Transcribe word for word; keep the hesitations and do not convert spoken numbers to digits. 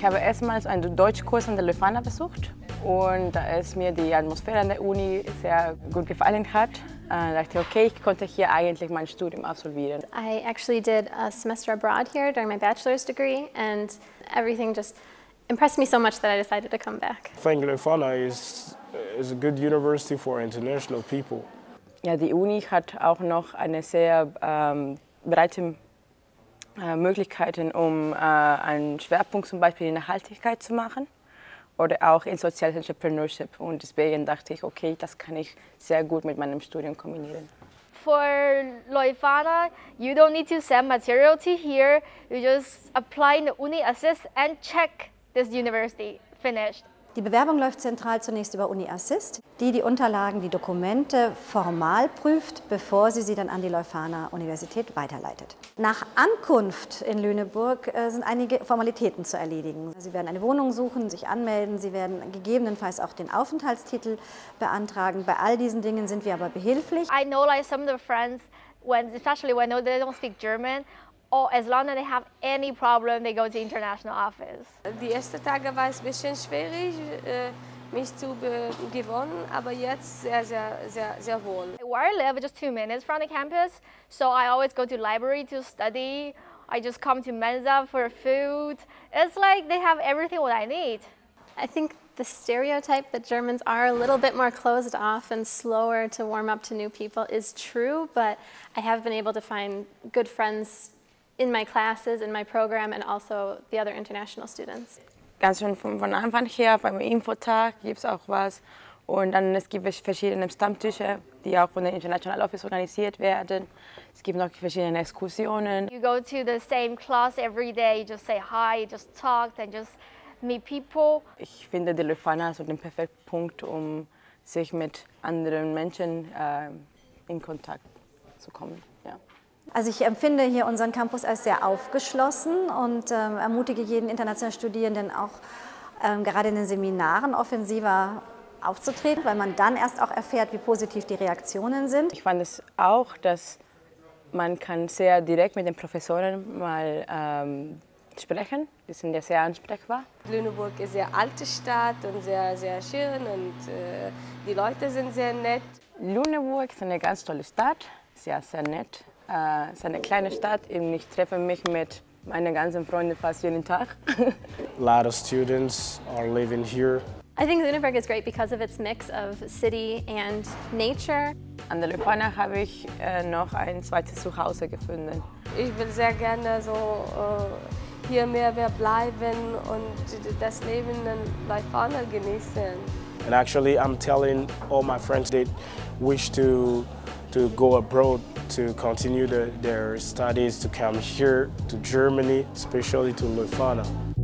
Ich habe erstmals einen Deutschkurs an der Leuphana besucht und da es mir die Atmosphäre an der Uni sehr gut gefallen hat, äh, dachte ich, okay, ich konnte hier eigentlich mein Studium absolvieren. I actually did a semester abroad here during my bachelor's degree and everything just impressed me so much that I decided to come back. I think Leuphana is, is a good university for international people. Ja, die Uni hat auch noch eine sehr ähm, breite äh, Möglichkeiten, um äh, einen Schwerpunkt zum Beispiel in Nachhaltigkeit zu machen oder auch in Social Entrepreneurship. Und deswegen dachte ich, okay, das kann ich sehr gut mit meinem Studium kombinieren. For Leuphana, you don't need to send material to here. You just apply in the Uni Assist and check this university finished. Die Bewerbung läuft zentral zunächst über Uni Assist, die die Unterlagen, die Dokumente formal prüft, bevor sie sie dann an die Leuphana Universität weiterleitet. Nach Ankunft in Lüneburg äh, sind einige Formalitäten zu erledigen. Sie werden eine Wohnung suchen, sich anmelden, Sie werden gegebenenfalls auch den Aufenthaltstitel beantragen. Bei all diesen Dingen sind wir aber behilflich. I know like some of the friends, when, especially when they don't speak German, or as long as they have any problem, they go to international office. Die ersten Tage war es ein bisschen schwierig, mich zu gewohnen, aber jetzt sehr, sehr, sehr, sehr wohl. Where I live is just two minutes from the campus, so I always go to the library to study. I just come to Mensa for food. It's like they have everything what I need. I think the stereotype that Germans are a little bit more closed off and slower to warm up to new people is true, but I have been able to find good friends in my classes, in my program, and also the other international students. Ganz schön von, von Anfang her, beim Infotag gibt es auch was. Und dann es gibt verschiedene Stammtische, die auch von der International Office organisiert werden. Es gibt noch verschiedene Exkursionen. You go to the same class every day, you just say hi, just talk, and just meet people. Ich finde, die Leuphana ist so der perfekte Punkt, um sich mit anderen Menschen äh, in Kontakt zu kommen. Ja. Also ich empfinde hier unseren Campus als sehr aufgeschlossen und ähm, ermutige jeden internationalen Studierenden auch ähm, gerade in den Seminaren offensiver aufzutreten, weil man dann erst auch erfährt, wie positiv die Reaktionen sind. Ich fand es auch, dass man kann sehr direkt mit den Professoren mal ähm, sprechen. Die sind ja sehr ansprechbar. Lüneburg ist eine sehr alte Stadt und sehr, sehr schön und äh, die Leute sind sehr nett. Lüneburg ist eine ganz tolle Stadt, sehr, sehr nett. Es ist eine kleine Stadt und ich treffe mich mit meinen ganzen Freunden fast jeden Tag. A lot of students are living here. I think Lüneburg is great because of its mix of city and nature. An der Leuphana habe ich äh, noch ein zweites Zuhause gefunden. Ich will sehr gerne so äh, hier mehr bleiben und das Leben in Leuphana genießen. And actually, I'm telling all my friends that wish to to go abroad to continue the, their studies, to come here to Germany, especially to Leuphana.